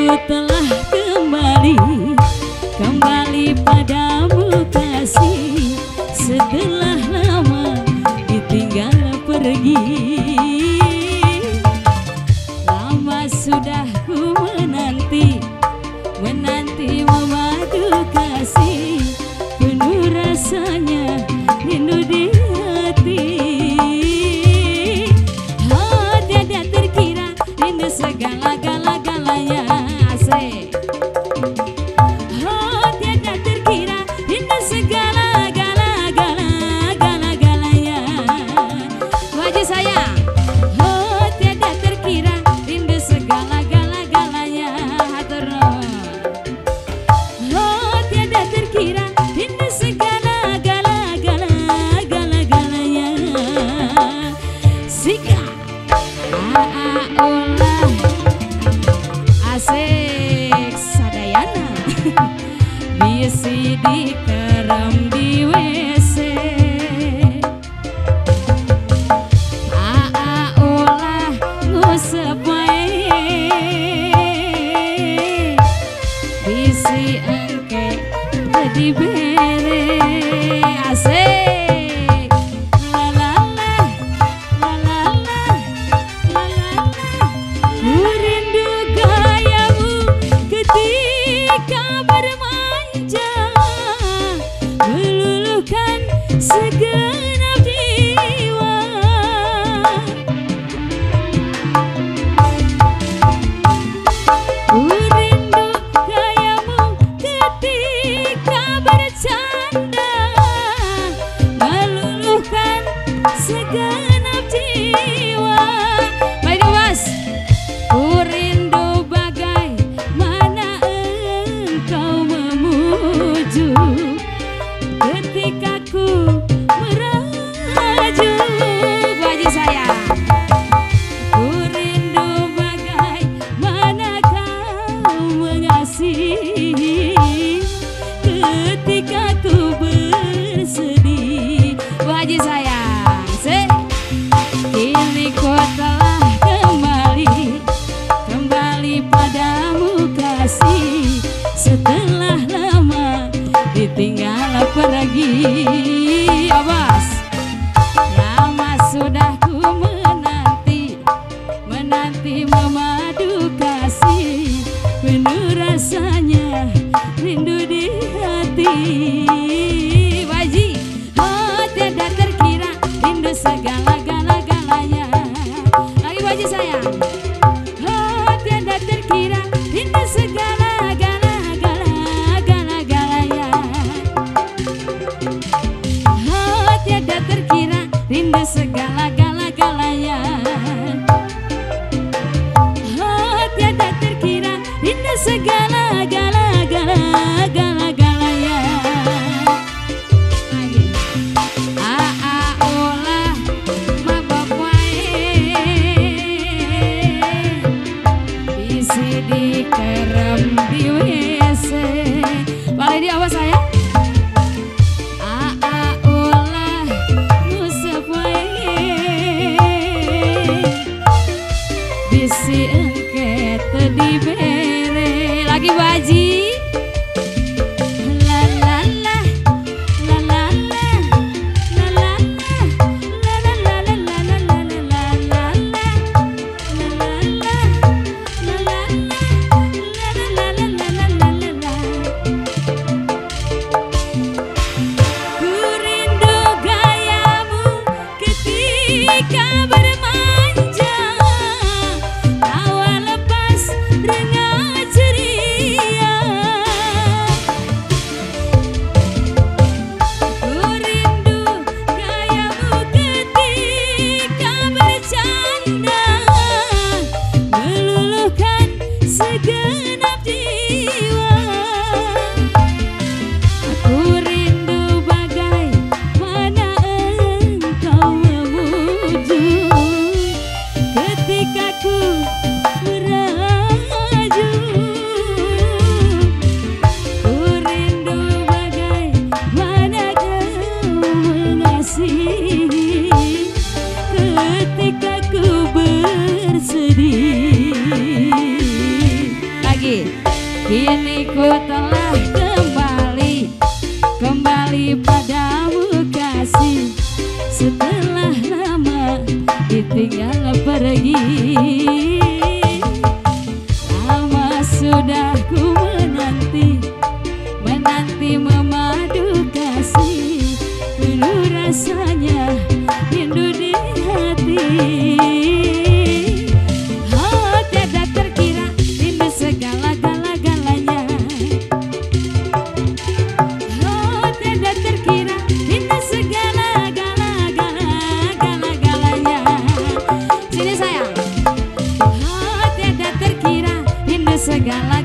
telah kembali padamu kasih, setelah lama ditinggal pergi. Lama sudah ku menanti memadu kasih, penuh rasanya rindu di hati. Oh tiada terkira rindu segala-galanya, asik. Oh tiada terkira rindu segala-galanya. Wajib sayang. Oh tiada terkira rindu segala-galanya, hatur nuhun. Oh tiada terkira rindu segala-galanya. Sika ulah asik sadayana. Bisi dikerem di WC, ulah ngusep wae. Bisi engke jadi bere, asik. Ku rindu gayamu ketika bermanja, meluluhkan segenap jiwa. Ku rindu gayamu ketika bercanda, meluluhkan segenap jiwa. Baik mas, ku rindu bagaimana engkau memuju ketika ku merajuk. Wajib sayang. Ku rindu bagaimana kau mengasihi ketika ku bersedih. Wajib sayang. Kini ku telah kembali padamu kasih, setelah lama ditinggal pergi. Awas. Lama sudah ku menanti memadu kasih, penuh rasanya rindu di hati. Waji, oh tiada terkira rindu segala-galanya. Lagi waji sayang. Oh tiada terkira rindu segala-galanya. Oh tiada terkira rindu segala-galanya. Oh tiada terkira rindu segala-galanya. Ulah mabok wae, bisi dikerem di WC. Balik di awas saya. Ulah ngusep wae, bisi engke teu dibere. Lagi baji. Aku rindu bagaimana engkau memuju Kini ku telah kembali padamu kasih. Setelah lama ditinggal pergi, lama sudah ku menanti memadu kasih. Penuh rasanya rindu di hati. Oh tidak terkira rindu segala-galanya. Oh tidak terkira rindu segala-galanya. Sini sayang. Oh tidak terkira rindu segala